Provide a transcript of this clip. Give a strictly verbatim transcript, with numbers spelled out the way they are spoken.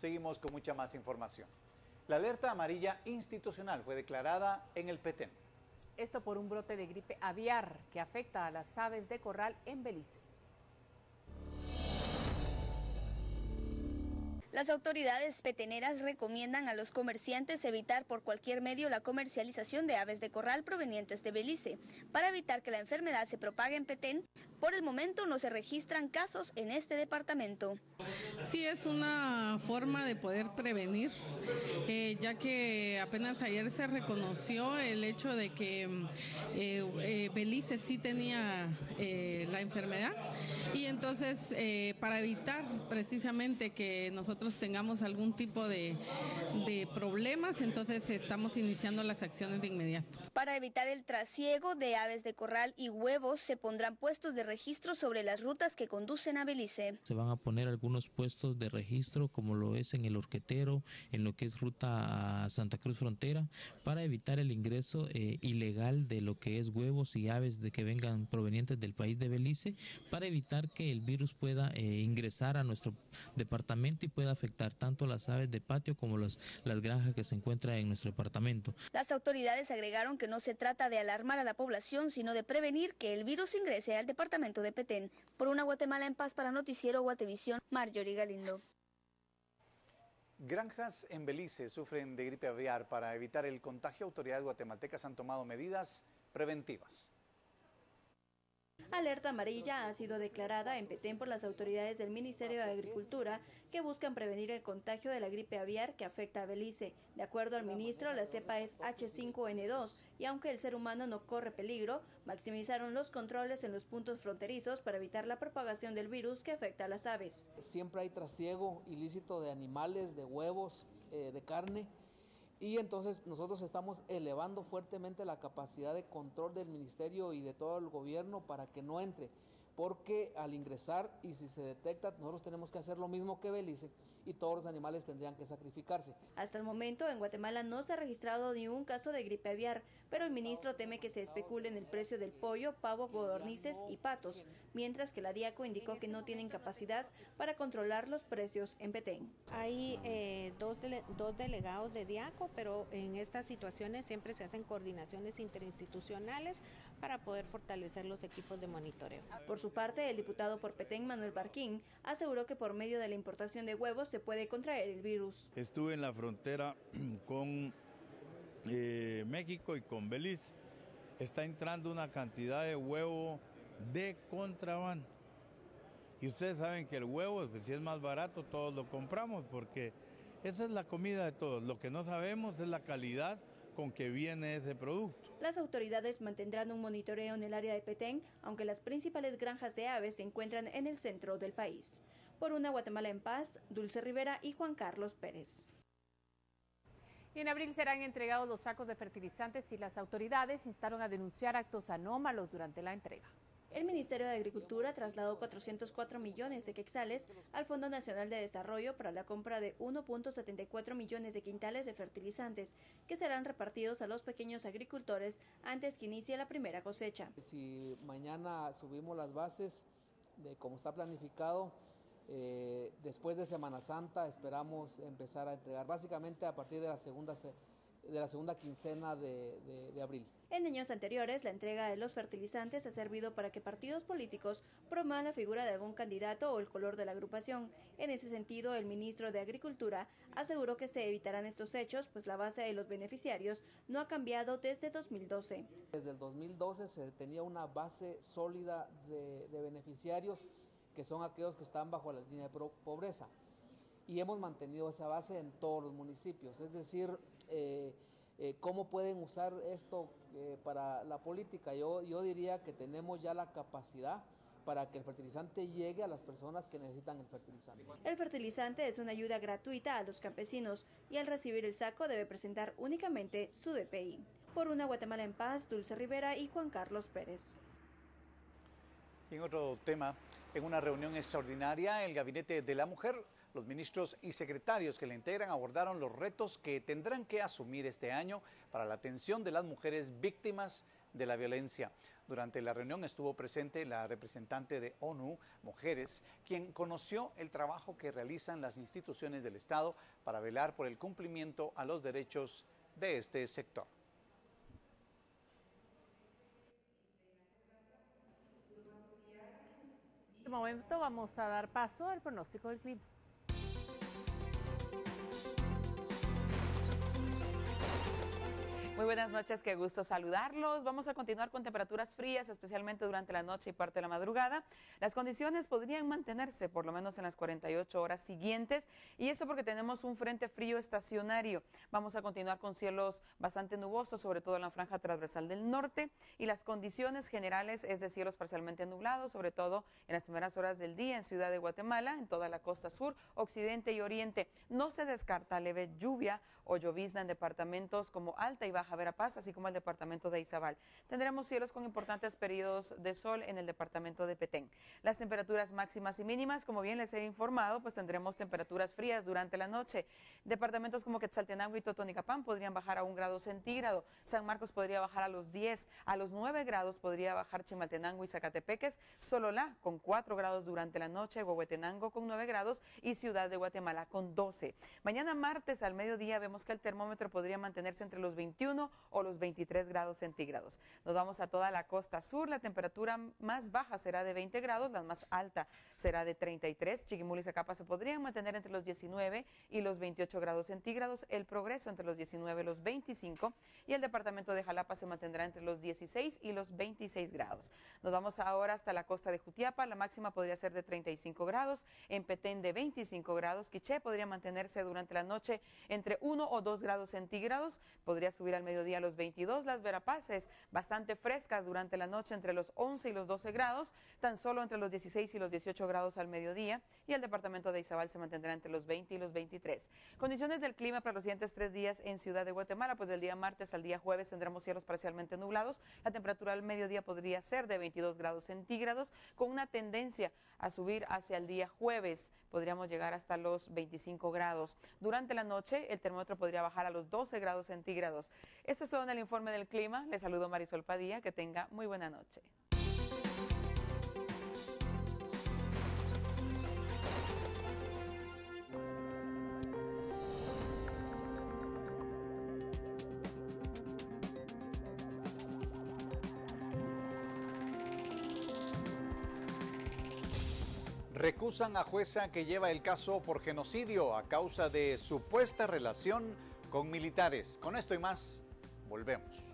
Seguimos con mucha más información. La alerta amarilla institucional fue declarada en el Petén. Esto por un brote de gripe aviar que afecta a las aves de corral en Belice. Las autoridades peteneras recomiendan a los comerciantes evitar por cualquier medio la comercialización de aves de corral provenientes de Belice, para evitar que la enfermedad se propague en Petén. Por el momento no se registran casos en este departamento. Sí, es una forma de poder prevenir, eh, ya que apenas ayer se reconoció el hecho de que eh, eh, Belice sí tenía eh, la enfermedad, y entonces eh, para evitar precisamente que nosotros tengamos algún tipo de, de problemas, entonces estamos iniciando las acciones de inmediato. Para evitar el trasiego de aves de corral y huevos, se pondrán puestos de registro sobre las rutas que conducen a Belice. Se van a poner algunos puestos de registro, como lo es en el Horquetero, en lo que es ruta a Santa Cruz Frontera, para evitar el ingreso eh, ilegal de lo que es huevos y aves de que vengan provenientes del país de Belice, para evitar que el virus pueda eh, ingresar a nuestro departamento y pueda afectar tanto las aves de patio como los, las granjas que se encuentran en nuestro departamento. Las autoridades agregaron que no se trata de alarmar a la población, sino de prevenir que el virus ingrese al departamento de Petén. Por una Guatemala en paz, para Noticiero Guatevisión, Marjorie Galindo. Granjas en Belice sufren de gripe aviar. Para evitar el contagio, autoridades guatemaltecas han tomado medidas preventivas. Alerta amarilla ha sido declarada en Petén por las autoridades del Ministerio de Agricultura, que buscan prevenir el contagio de la gripe aviar que afecta a Belice. De acuerdo al ministro, la cepa es H cinco N dos y aunque el ser humano no corre peligro, maximizaron los controles en los puntos fronterizos para evitar la propagación del virus que afecta a las aves. Siempre hay trasiego ilícito de animales, de huevos, eh, de carne. Y entonces nosotros estamos elevando fuertemente la capacidad de control del ministerio y de todo el gobierno para que no entre, porque al ingresar y si se detecta, nosotros tenemos que hacer lo mismo que Belice y todos los animales tendrían que sacrificarse. Hasta el momento en Guatemala no se ha registrado ni un caso de gripe aviar, pero el ministro teme que se especule en el precio del pollo, pavo, codornices y patos, mientras que la Diaco indicó que no tienen capacidad para controlar los precios en Petén. Hay eh, dos, dele dos delegados de Diaco, pero en estas situaciones siempre se hacen coordinaciones interinstitucionales para poder fortalecer los equipos de monitoreo. Por su parte, el diputado por Petén, Manuel Barquín, aseguró que por medio de la importación de huevos se puede contraer el virus. Estuve en la frontera con eh, México y con Belice. Está entrando una cantidad de huevo de contrabando. Y ustedes saben que el huevo, pues, si es más barato, todos lo compramos, porque esa es la comida de todos. Lo que no sabemos es la calidad con que viene ese producto. Las autoridades mantendrán un monitoreo en el área de Petén, aunque las principales granjas de aves se encuentran en el centro del país. Por una Guatemala en paz, Dulce Rivera y Juan Carlos Pérez. Y en abril serán entregados los sacos de fertilizantes y las autoridades instaron a denunciar actos anómalos durante la entrega. El Ministerio de Agricultura trasladó cuatrocientos cuatro millones de quetzales al Fondo Nacional de Desarrollo para la compra de uno punto setenta y cuatro millones de quintales de fertilizantes que serán repartidos a los pequeños agricultores antes que inicie la primera cosecha. Si mañana subimos las bases de cómo está planificado, eh, después de Semana Santa esperamos empezar a entregar, básicamente a partir de la segunda de la segunda quincena de, de, de abril. En años anteriores, la entrega de los fertilizantes ha servido para que partidos políticos promuevan la figura de algún candidato o el color de la agrupación. En ese sentido, el ministro de Agricultura aseguró que se evitarán estos hechos, pues la base de los beneficiarios no ha cambiado desde dos mil doce. Desde el dos mil doce se tenía una base sólida de, de beneficiarios, que son aquellos que están bajo la línea de pobreza. Y hemos mantenido esa base en todos los municipios, es decir, eh, eh, ¿cómo pueden usar esto eh, para la política? Yo, yo diría que tenemos ya la capacidad para que el fertilizante llegue a las personas que necesitan el fertilizante. El fertilizante es una ayuda gratuita a los campesinos y al recibir el saco debe presentar únicamente su D P I. Por una Guatemala en paz, Dulce Rivera y Juan Carlos Pérez. Y en otro tema, en una reunión extraordinaria, el Gabinete de la Mujer, los ministros y secretarios que la integran abordaron los retos que tendrán que asumir este año para la atención de las mujeres víctimas de la violencia. Durante Durante la reunión estuvo presente la representante de ONU Mujeres, quien conoció el trabajo que realizan las instituciones del Estado para velar por el cumplimiento a los derechos de este sector. En este momento vamos a dar paso al pronóstico del clima. Muy buenas noches, qué gusto saludarlos. Vamos a continuar con temperaturas frías, especialmente durante la noche y parte de la madrugada. Las condiciones podrían mantenerse por lo menos en las cuarenta y ocho horas siguientes, y eso porque tenemos un frente frío estacionario. Vamos a continuar con cielos bastante nubosos, sobre todo en la franja transversal del norte, y las condiciones generales es de cielos parcialmente nublados, sobre todo en las primeras horas del día en Ciudad de Guatemala, en toda la costa sur, occidente y oriente. No se descarta leve lluvia o llovizna en departamentos como Alta y Baja Verapaz, así como el departamento de Izabal. Tendremos cielos con importantes periodos de sol en el departamento de Petén. Las temperaturas máximas y mínimas, como bien les he informado, pues tendremos temperaturas frías durante la noche. Departamentos como Quetzaltenango y Totonicapán podrían bajar a un grado centígrado. San Marcos podría bajar a los diez, a los nueve grados podría bajar Chimaltenango y Zacatepeques, Sololá con cuatro grados durante la noche, Huehuetenango con nueve grados y Ciudad de Guatemala con doce. Mañana martes al mediodía vemos que el termómetro podría mantenerse entre los veintiuno o los veintitrés grados centígrados. Nos vamos a toda la costa sur. La temperatura más baja será de veinte grados, la más alta será de treinta y tres. Chiquimula y Zacapa se podrían mantener entre los diecinueve y los veintiocho grados centígrados. El Progreso entre los diecinueve y los veinticinco. Y el departamento de Jalapa se mantendrá entre los dieciséis y los veintiséis grados. Nos vamos ahora hasta la costa de Jutiapa. La máxima podría ser de treinta y cinco grados. En Petén de veinticinco grados. Quiché podría mantenerse durante la noche entre uno o dos grados centígrados. Podría subir al mediodía a los veintidós. Las Verapaces bastante frescas durante la noche entre los once y los doce grados, tan solo entre los dieciséis y los dieciocho grados al mediodía, y el departamento de Izabal se mantendrá entre los veinte y los veintitrés. Condiciones del clima para los siguientes tres días en Ciudad de Guatemala, pues del día martes al día jueves tendremos cielos parcialmente nublados. La temperatura al mediodía podría ser de veintidós grados centígrados, con una tendencia a subir hacia el día jueves. Podríamos llegar hasta los veinticinco grados. Durante la noche el termómetro podría bajar a los doce grados centígrados. Esto es todo en el informe del clima. Les saludo Marisol Padilla. Que tenga muy buena noche. Recusan a jueza que lleva el caso por genocidio a causa de supuesta relación con militares. Con esto y más, volvemos.